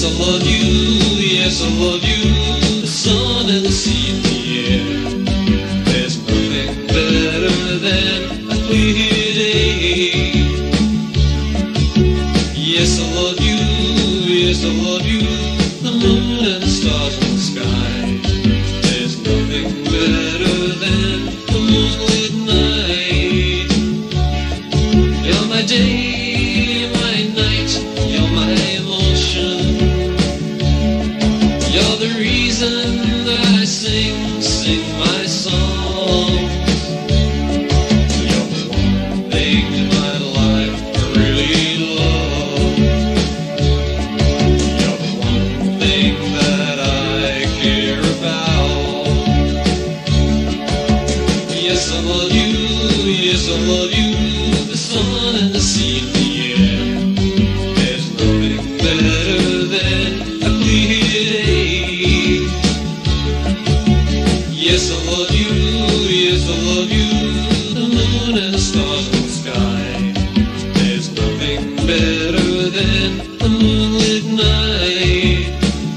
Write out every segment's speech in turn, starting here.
Yes, I love you, yes, I love you. The sun and the sea and the air. There's nothing better than a clear day. Yes, I love you, yes, I love you. The moon and the stars in the sky. There's nothing better than a moonlit night. You're my day, my night, you're my emotion. You're the reason that I sing my song. You're the one thing in my life I really love. You're the one thing that I care about. Yes, I love you, yes, I love you. The sun and the sea and the air. There's nothing better than a clear day. Yes, I love you, yes, I love you. The moon and the stars in the sky. There's nothing better than a moonlit night.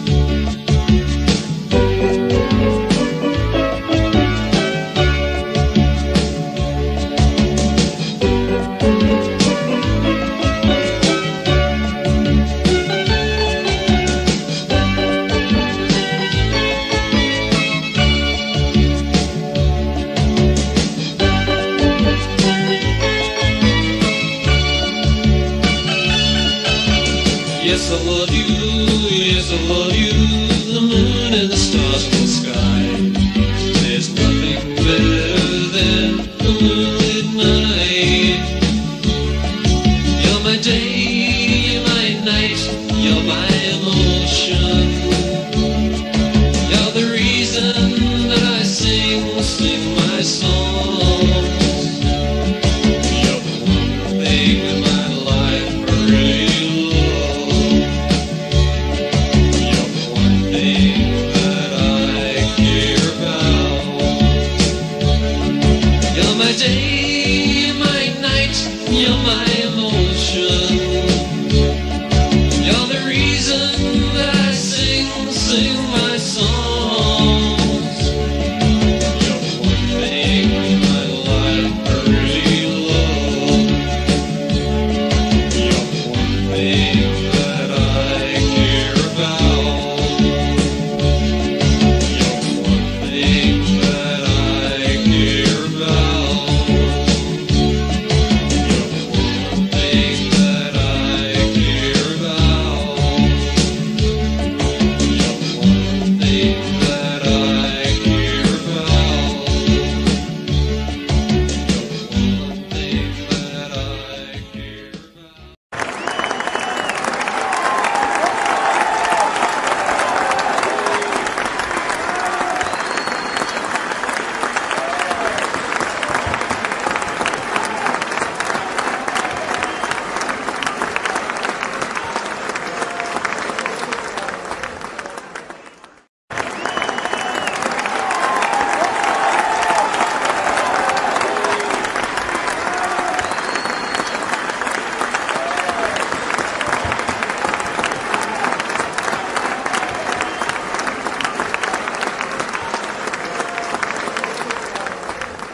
Yes, I love you, yes, I love you. The moon and the stars in the sky. There's nothing better than a moonlit night. You're my day, you're my night, you're my emotion. You're the reason that I sing my songs. You're the one thing in my life I really love. You're the one thing that I care about. You're my day, my night, you're my